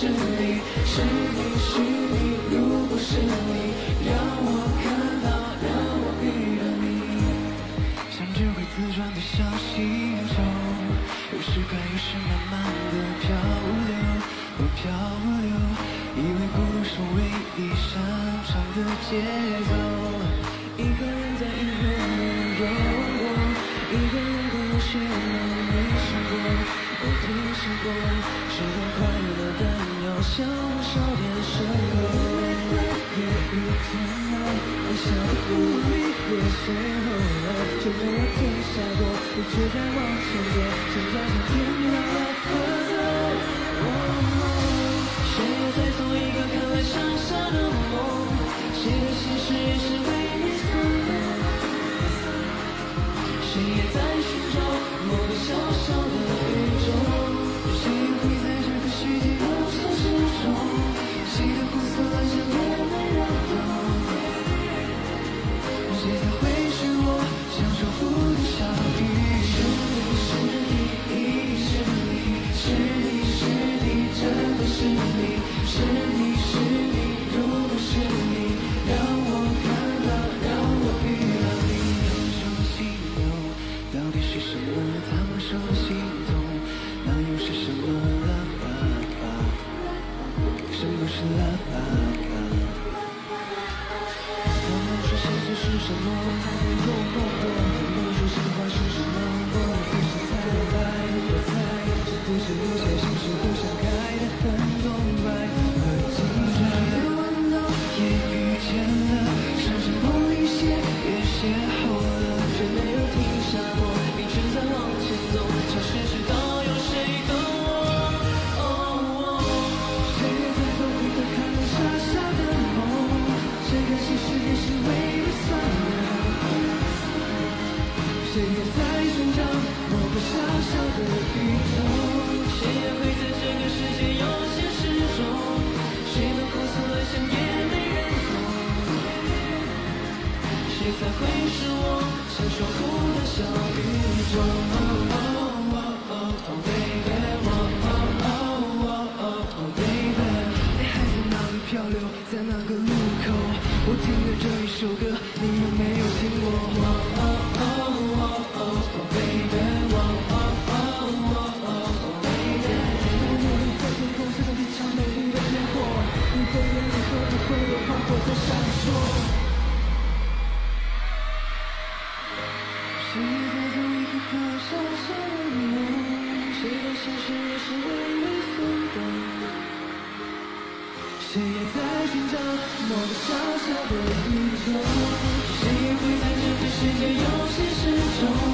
是你，是你是你，如果是你，让我看到，让我遇到你，像只会自转的小星球，有时快有时慢慢的漂流，我漂流，以为孤独是唯一擅长的节奏，一个人在银河里游过，一个人的有些梦没想过，我听说过，是种快乐但要像少点生活。也遇见了微笑的狐狸，也邂逅了，就没有停下过，一直在往前走，现在像天亮了合奏。谁又在做一个看来傻傻的梦？谁的心事也是微微酸的？谁也在寻找某个小小的宇宙？谁也会在这个世界有些失重？谁的胡思乱想也没人懂？谁才会是我想守护的小宇宙？是你，一定是你，是你是你，真的是你，是你是你，如果是你，让我看到，让我遇到你。他们说的心动到底是什么？他们说的心动那又是什么 ？Love， 什么是 Love？ 他们说现实是什么？他们用梦的。他们说神话是什么？我不是猜来，我猜这不是有些心事不想开的很空白和精彩。也遇见了，甚至梦里些也邂逅了，却没有停下过，一直在往前走，像是直到有谁懂我。谁也在做一个看来傻傻的梦，谁的心事也是微微酸的，谁也在寻找某个小小的宇宙，谁也会在这个世界有些失重，谁的胡思乱想也没人懂，谁才会是我想守护的小宇宙？Baby， 你还在哪里漂流，在哪个路口？我听着这一首歌，你有没有听过？Baby， 在天空是个一场美丽的烟火，你的眼里会不会有花火在闪烁？谁也在做一个可傻傻的梦，谁的心事也是微微酸的，谁也在寻找某个小小的宇宙，谁也会在这个世界有些失重。